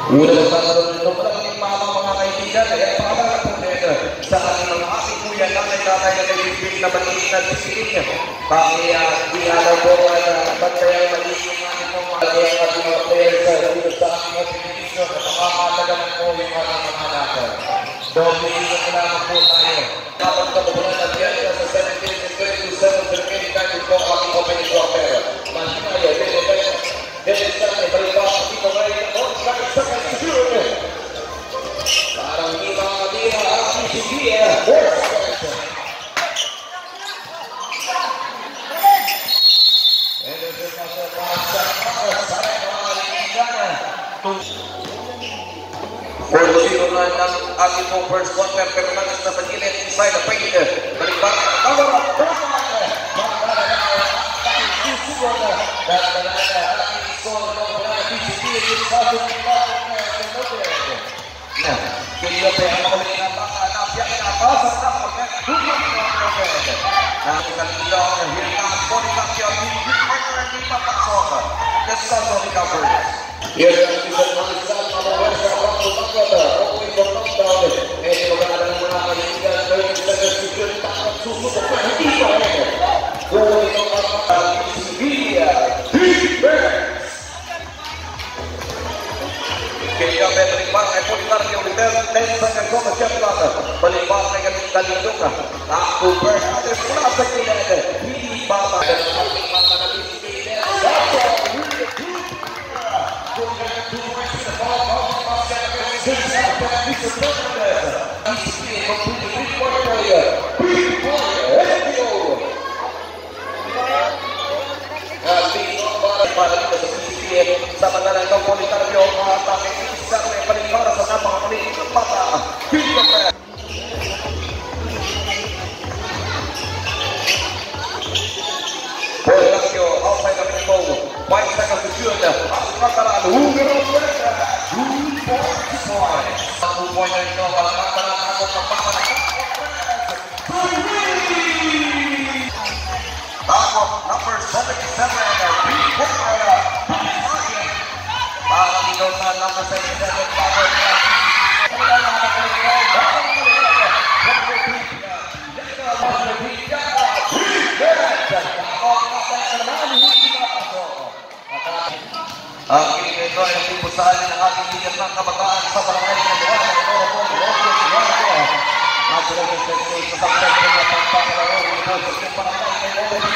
Una magkakaroon nito malaking mga kaibigan ay pangalan po nito sa ating mga ating kuya tatay na nag-ibig na maliit na disiplin. Pakiyadaw po na bantayang maliit yung ating mga players dito sa ating competition na makakatagalan po yung ating mga natin. Domingo na lamang po tayo. Kapag kabubulan ng yan sa 17-27 Berkini tayo po ating opening quarter. Masaya, Dennis Sarney, balik pa sa dito ngayon ako. Sakit-sakit sa June. Parang hindi makakatira ang PCB. Purdusin na ng ating po first quarter pero nagis na sa gilid inside the paint. Balik pa. Samantala itong Policarpio atake isang may paligara sa napakaliit ng bata. Policarpio outside the window. 5 seconds to shoot. Makakaraan. Hugerong Puerta. 2 points. 2 points na ito. Makakaraan ako sa pangalakas. Takot number 77. 3 points. Para dito sa number 77, power niya. Ang kilig ito ay nagpupusahan ng ating ligat ng kabataan sa barangay ng Buwan ng Oro po. Nasulog yung sensei sa sakit ng mga pagpakalaro ng Buwan sa barangay ng Oro po.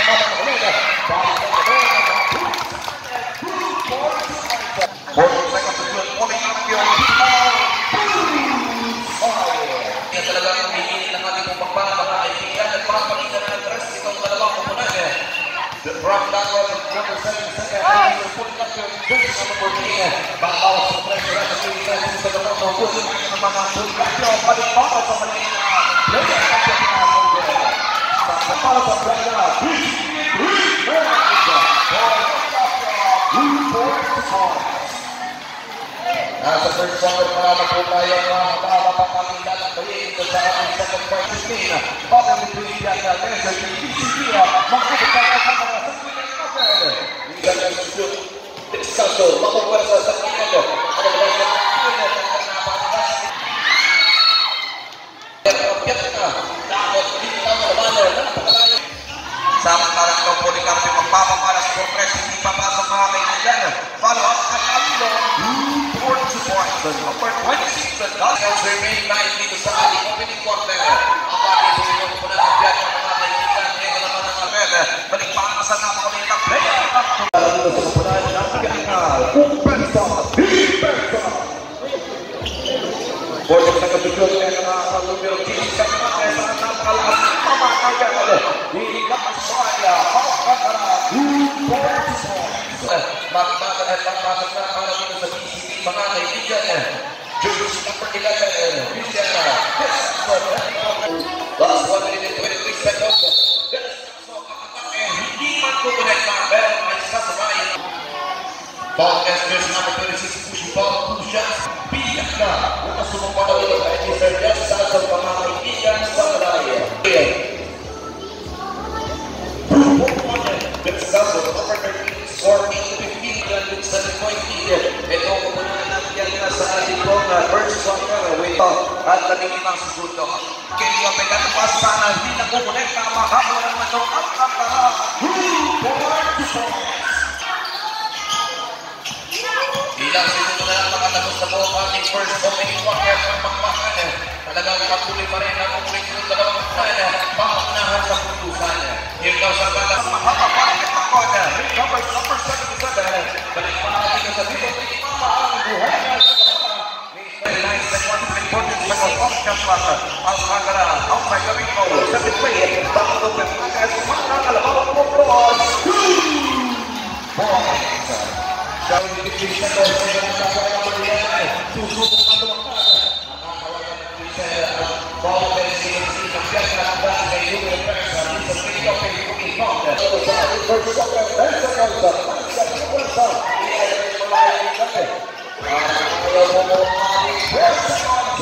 Kaya talagang humihili ng ating pagpapala mga kaibigan at pakapalitan ng address itong dalawang kupunan. From that was number 77, Policarpio, number 14. Bakaw sa pressure at sa dalawang kupunan ng mga Policarpio, palipakas sa maliit na player at sa para sa pressure. Sa first quarter marami po tayo makakapang dalang balik ito sa ating second part 15. Baka between yan na Lesser PCB makakapag sa mga second quarter. Liga ng shoot. Descanso, makuwersa sa kanyang. Ano ba yung kanyang napakas? Erapyat na. Dapat dito na naman. Napakalayo. Samantalang ng Policarpio magpapamalas for press. Hindi papasok mga kaibigan. Follow up at Alilo. 2 points. Number 26. The Dodgers remain 9 dito sa ating opening quarter. Ang bagay po ninyo po na ang biyan ng mga kaibigan. Ito naman ang Alved. Balik pa ang sa napakaliit ang player. Alam dito sa kapunan ng Galingal. Kumpensa. Kumpensa. Borges na kasudyon ng mga numero 15 sa mga sa napakalakas ng pamakayan. Hihigat ang Soria. Pakakara. 2 points. Magbagan at pagpasok na para dito sa PCB mga kaibigan. Julius number 11. Christian. Last 1 minute 23 seconds. Hindi man kukulit na pero may sasabay. Podcast number 26 pushing ball 2 shots. Bigat na. Bukas sumupala dito sa Edison Jets sa mga kaibigan sa Malaya. Descanso, number 13, score 8-15, 7 point lead. Ito, kupunan natin yan at 15 segundo. Kaya pinagpas sana, hindi na kumonekta, mahaba naman ng Alcantara. 2 Ilang segundo na lang makatapos na po ang ating first opening quarter ng Pangmakan. Talagang patuloy pa rin ang ulit ng dalawang plan. Pangunahan sa putusan. Here goes ang bala. Mahaba pa rin ang pakon. Recover number 77. Balik pa natin sa dito. Mama ang buhay na sa kapata. Nice and one important sa kapatid mata. Ang Alcantara. Ang may gawin ko. Sa display. Bakit ito pagkakas. Makakalabaw ang cross. 2 points. Gawin ni Christian Dos sa mga susubok na tumakad. Nakakawalan ng Christian at Paul Benzi ng Piaz na ang kay Julio Persa sa Pinto kay Cookie Kong. Sa ating first soccer, Benza Kalsa, Mansa Kalsa, ay malayang kami. Ayaw mo mo mga Benza Kalsa.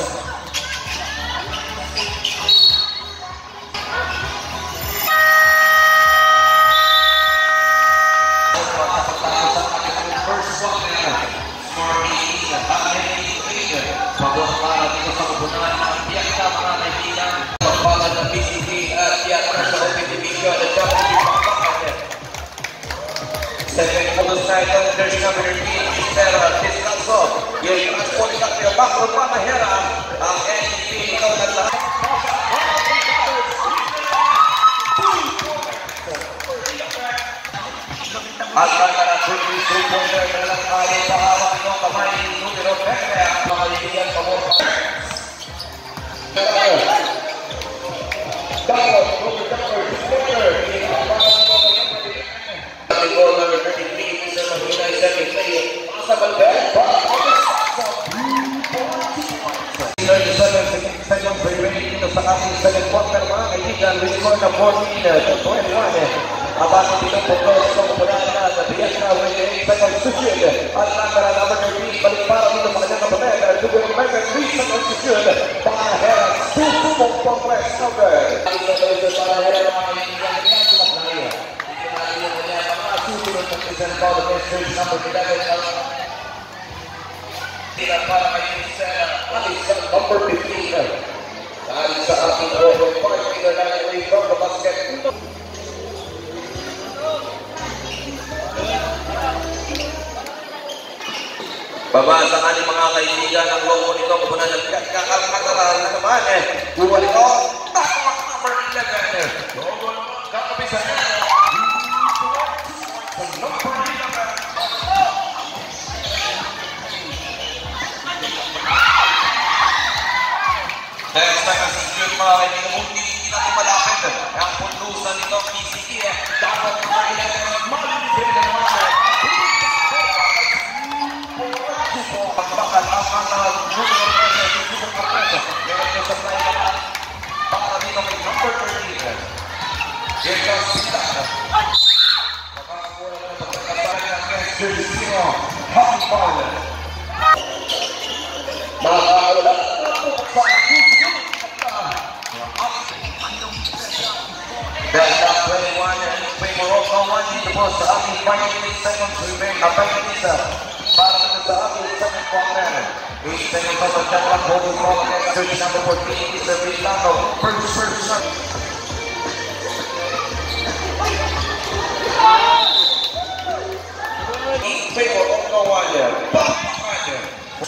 Pagod para dito sa kubunan ng Piazza mga kaibigan. Pagpagod ng PCC at Piazza sa Open Division at Championship Pangmakan. Second photo title, there's number 13, Estera Descalzo. Yung transport sa Piabacro Pamahera, ang NCP ikaw na lahat. At Alcantara 3-pointer na lang kaya sa hawak ng kamay numero 10 mga kaibigan pamorpa. Dawat, number 33, Mr. Mahina is second player. Asa Balbert, 37 seconds remaining dito sa ating second quarter mga kaibigan. We score na 14-21. Abang dito po sa kupunan na sa Piazza with 8 seconds to shoot. At Alcantara number 13, balik para dito sa kanyang kapatid. Dugo ng Mega 3 seconds to shoot. Pangahera, susubok pang West Cover. Ang ito para hera mga kaibigan niya sa playa. Hindi natin yung kanya mga susunod ng Christian Paul of Stage number 11. Sila para kay Christian Alisson number 15. Dahil sa ating over 5 meter line away from the basket. Baba sa ating mga kaibigan ang logo nito kupunan ng Alcantara na naman bumalik ko tapak number 11 logo kakabisa number 11 next time ang secure mga kaibigan hindi natin malapit ang pundusan nito PCT dapat number 11 malilipin na naman pagbakan ang mga numero na susubok ng presa. Meron yung supply naman para dito may number 13. Here comes Sita. Makakakuha na pagkakasabi ng Jersey Zero. Happy Fowler. Makakawala na po sa That's not 21 and play Morocco 1 dito po sa ating 28 seconds remain. Kapag isa para sa ating second quarter. 8 seconds of the Japan holding ball against 30 number 14 is the Villano. First shot. In favor of Kawanya. Pangmakan.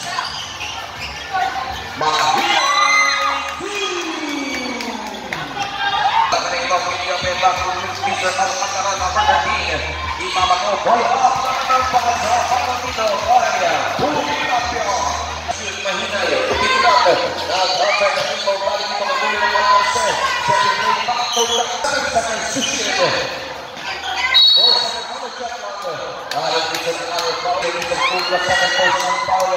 Mahina. Takaling ko po yung peta kung yung speaker ng Alcantara number 13. Ipapako. Boy up. Pagkakasama dito. Kawanya. Bumilapyo. Mahina yun. Pinilap. Nag-offer na rin. Bali dito mag-uwi ng mga ose. Sa pinay pakto. Sa kansusin. Alam dito sa kanya. Kawanya dito pula sa kanpost ng Paula.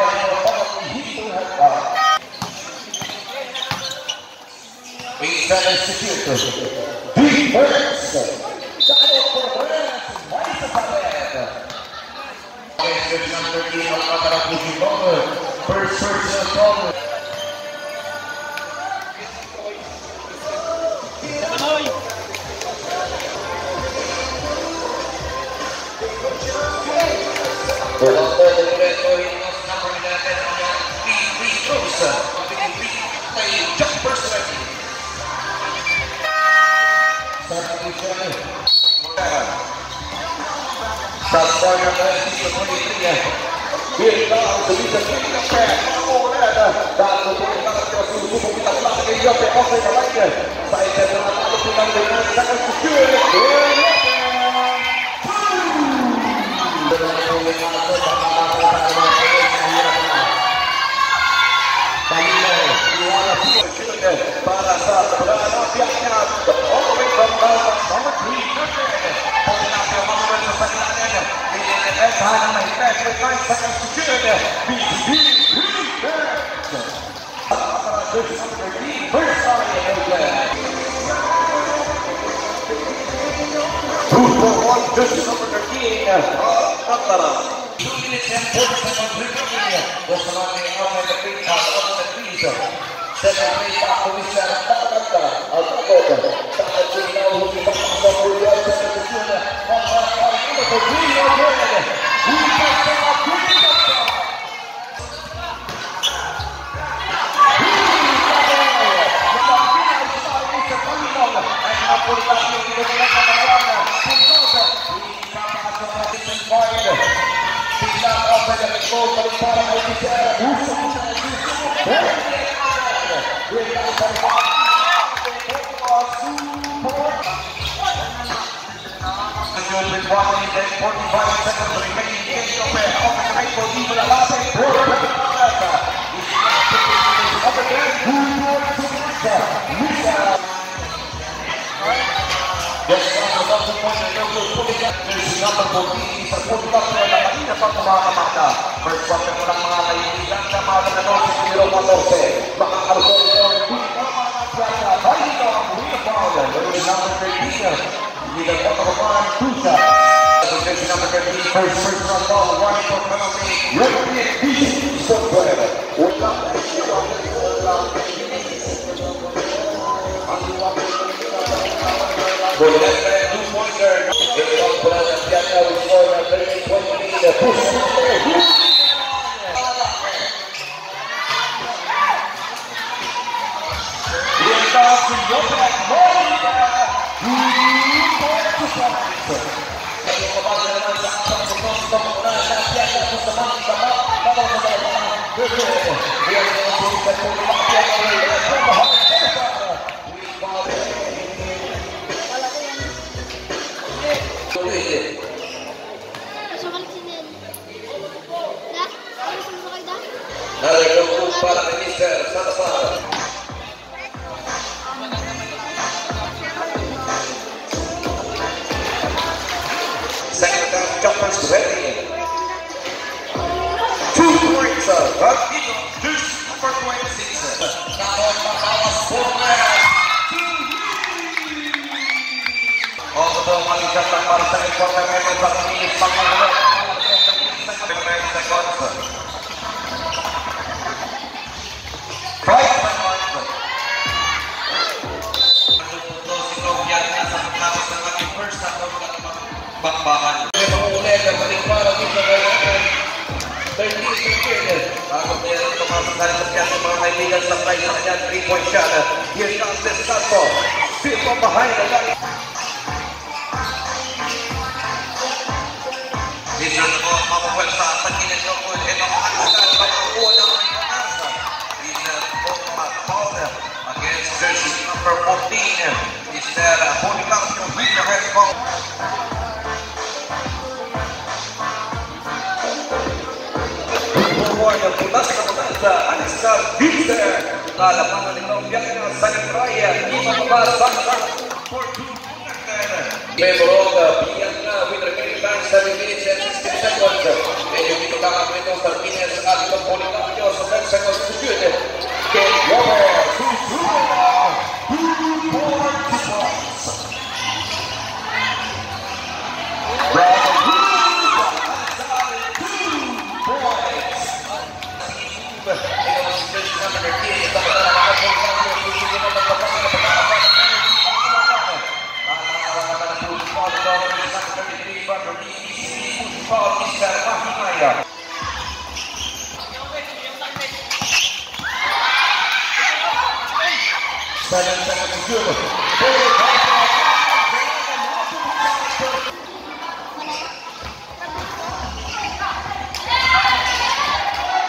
Wait, that institute. Defense. Dado Perez. May sa palet. First number 13 ang Alcantara pushing over. First personal problem. Number 11 ang free throws. Shot for number 23. Here comes the leader, all that. That's the point that susubok kita belakang dia pe off ke right. Side step dengan satu pinang dengan sangat secure. Para saat berada pihaknya all the way from number 3. Tahanan Hitas bermain sangat secure.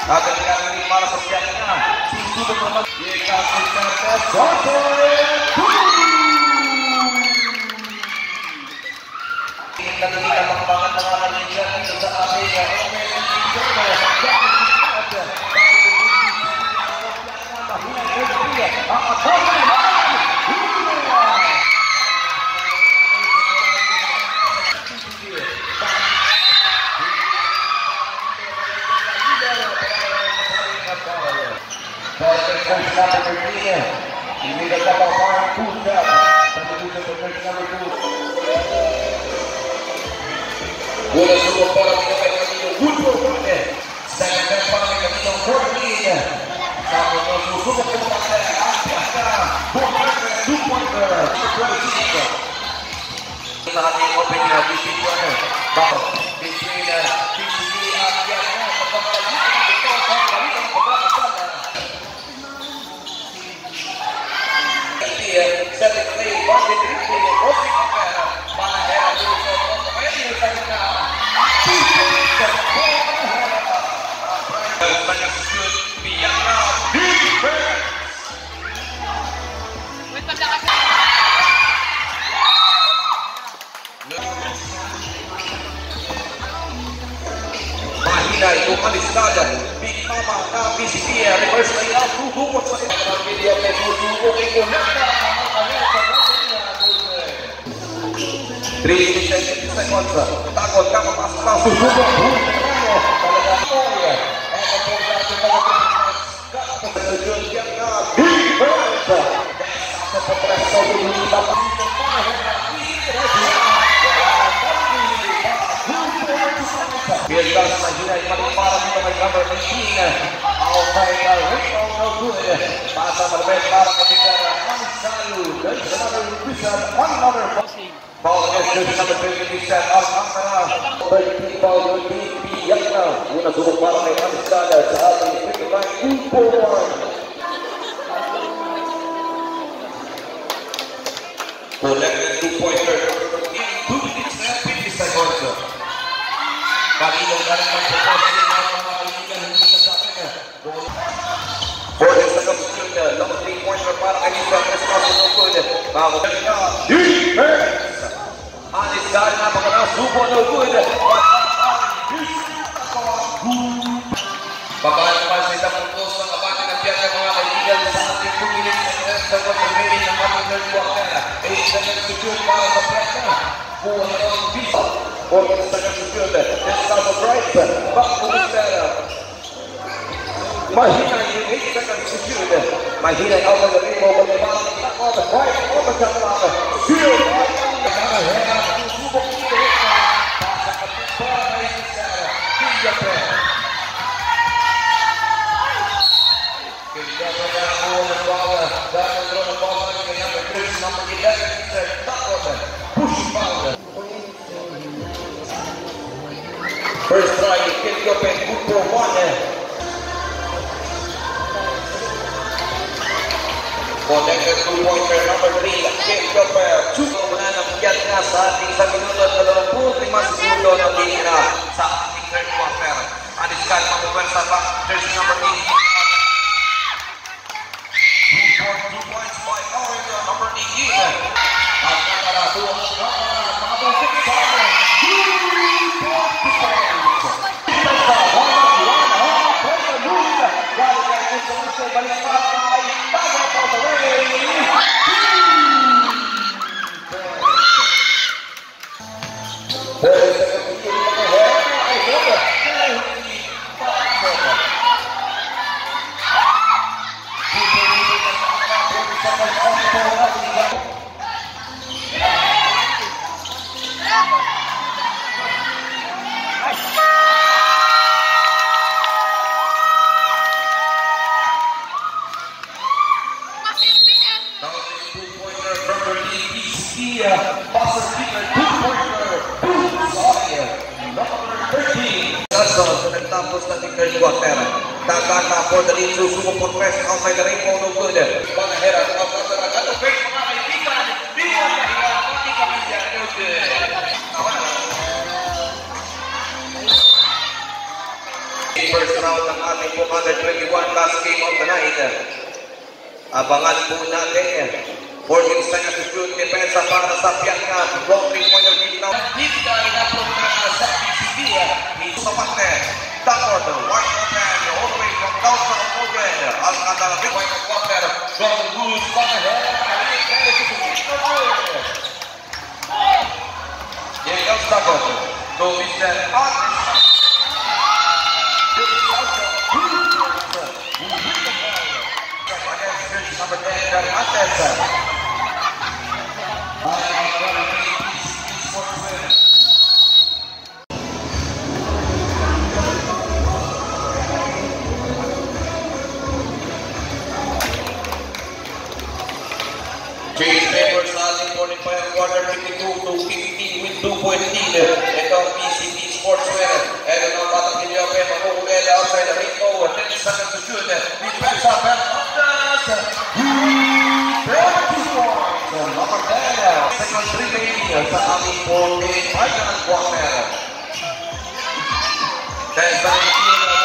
At ang ginagawa para sa siya niya. Susubok naman. Ikasig na Soto! Nagiging ang mga kaibigan dito sa ating Bola suruh bola kita Camino Woodward sedangkan para Camino Fortin namun suruh kepada Asyaka bukan 2-pointer kita hati opennya di situ bahwa di sini Asyaka kepada Mahina itu Alistada Big Mama Navisipia reverse layout dudukot sa ilang video kay dudukot ito na 3 seconds takot ka mapasok lang susubok talaga po yan eto po natin talaga kapag yan na defense sa pagpreso Biarkan Mahina yang para dito kay number 19 outside the ring no good pasa berbeda para ketika Ansalu dan another represent another ball against number 27 Alcantara ball di Biakna una subok para kay Ansalu saat ini quick line import collected 2-pointer in 2 minutes and 50 seconds Pagilong galing ng proposal ng mga kaibigan hindi sa akin. Borges na kapag long 3-pointer para kay Nisa responsible good. Bago ka niya. Defense! Anis galing na pagka subo no good. Pagkakapan sa isang pagkos ng abati ng biyak ng mga kaibigan sa ating 2 minutes and sa pagkakamin ng aming third quarter. 8 seconds to shoot para sa pressure. Buwan ng visa. Borges sa kapag Estado Bright, back to the center. Mahina in 8 seconds to shoot. Mahina out of the ring over the ball. On the right, on the top. Shoot! Subok dito. Pasa kapit para kay Sarah. Villaper. Kaya pa na ako ng bola. Dahil throw the ball kay number 3, number 11, Takotan. Push ball. First try, Kiliope, good for 1. Connected 2-pointer, number 3, Kiliope. 2 na nabigyan nga sa ating 1 minuto at 25 segundo ng linya sa ating third quarter. Aniskan, mapuwersa ba? There's number 8. 2 points by Oregon, number 18. At nakaratuwa ng mga Tapos na si third quarter. Kakatapos na rin susubok for press outside the ring for no good. Mga herat, outside the ring. Ano fake mga kaibigan? Di mo kahilan. Pati kapilya. No good. First round ng ating 221 last game of the night. Abangan po natin 14 seconds to shoot, depensa para sa Pianca, long 3-pointer dito. Dito ay napunta sa PCB, sa partner, Dr. White Open, all the way from Downtown Open, Alcantara, White Open, from loose from the head, here comes Dr. to Mr. Arnes. Number 10, Hernandez. Chase Papers sa ating 45 quarter 52 to 15 with 2.15. Ito ang PCB Sportswear. Ito ang batang Kiliope, makukulala outside the window. 10 seconds to shoot. Defense up and number 10, second 3 baby sa aming 14 final quarter. 10 seconds to shoot.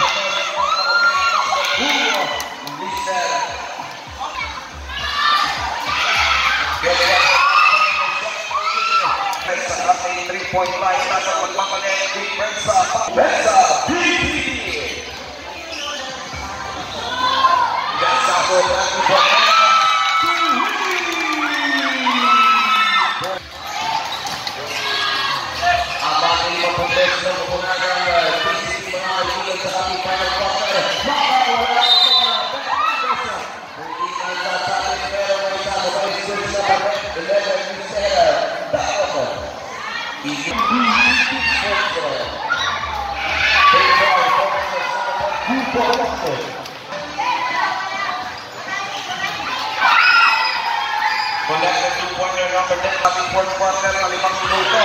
Sa ating 3-point line, nasa magpapalit, Benza, Benza po, ang ating mapulis na mapunagan, PCB mga kaibigan sa ating final quarter. Makakawala ito na Benza. Hindi na nasasabi pero may sabay switch na bakit 11 Michelle. Dapat. Connected two-pointer number 10, ating fourth quarter na 5 minuto.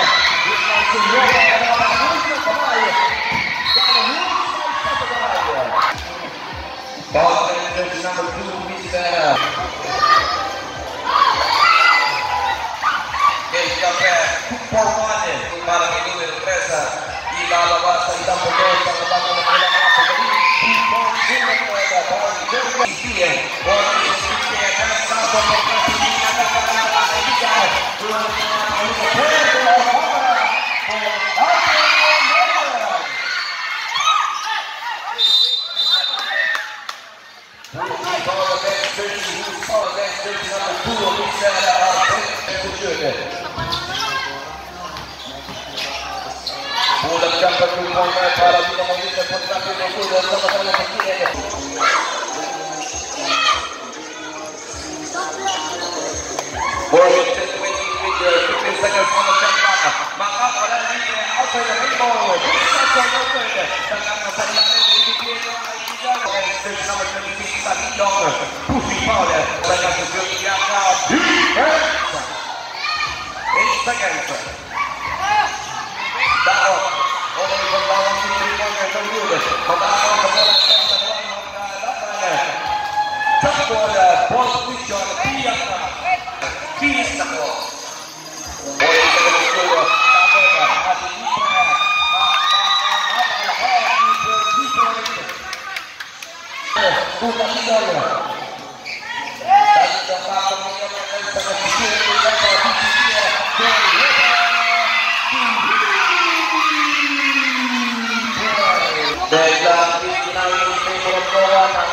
Ball connected number 2, Mr. For one, para minuto ng presa, ilalabas sa isang puto sa kabago ng ilang mga pagkain. Bulan jumper 2-pointer para di naman sa pagkakit ng bulan sa matalang pagkakit. Borwin 10-20 with 15 seconds on the shot clock. Makakala niya outside the rainbow. Sa open. Tangang sa ilalim ng ibigay ng kaibigan. Stage number 26 sa Lidong. Pushing foul. Tangang sa shoot niya na. 8 seconds. Daot. Oleh pembawa three-pointer terwujud. Membawa bola ke dalam lapangan. Bola position Pianca. Bisa bola. Bola terwujud. Bukan bola. Dan dapat mengingatkan sangat kecil dan Desa Pinang Timur dan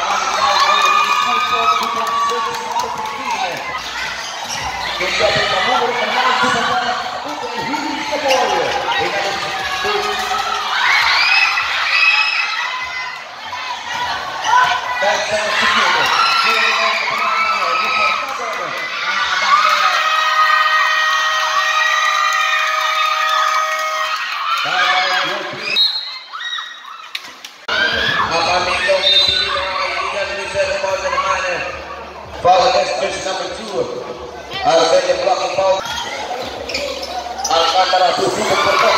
menjadi nomor pemain sementara untuk Hudi Semoy. Dan saya setuju. Foul against jersey number 2. Alvede blocking foul. Alcantara susu berbentuk.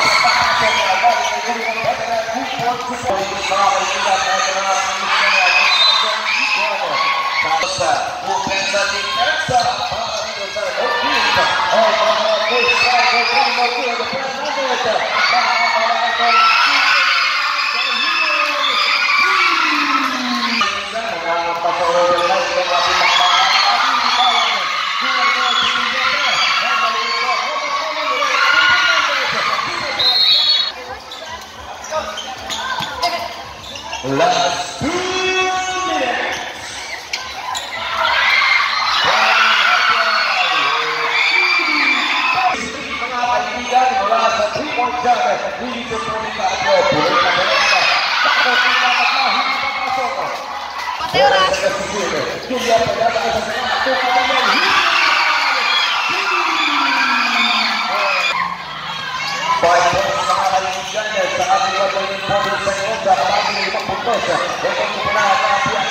Julia Pagata sa sa ating magiging public sa inyo sa ating 5 puntos. Ito po na ang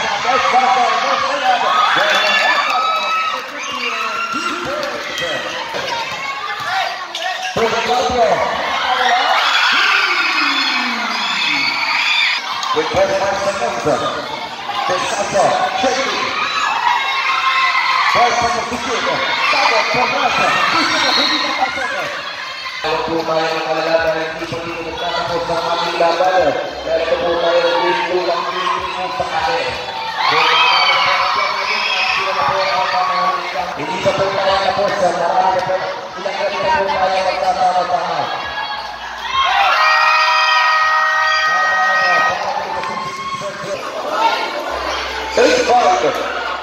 with 25 seconds. Descanso, Chelsea. Boy from the Pichino. Tago, Prograsa. Pichino, hindi na pasok. Ito po tayo ng kalalaban ng hindi po dito nagtatapos sa aming laban. Ito po tayo ng dito lang dito sa akin. Hindi pa po tayo tapos sa marami po. Ilang gabi na po tayo magkasama-sama. It's Barker.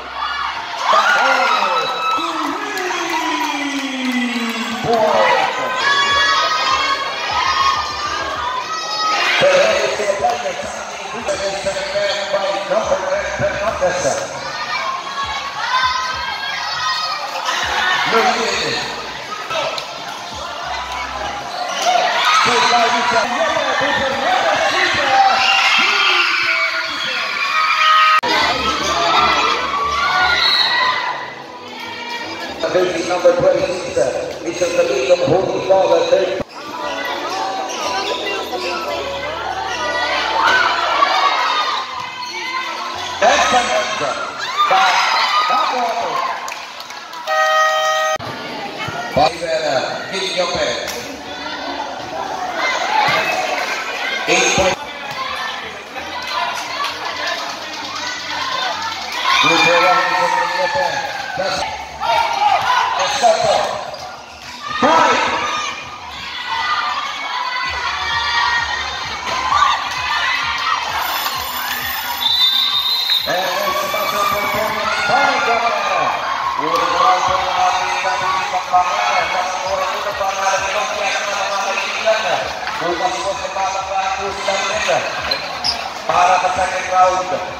Baby number 26, it's the league of Holy Father. Excellent. Rivera, Gil Lopez. 8 points. Bukas po sa mga para sa second round.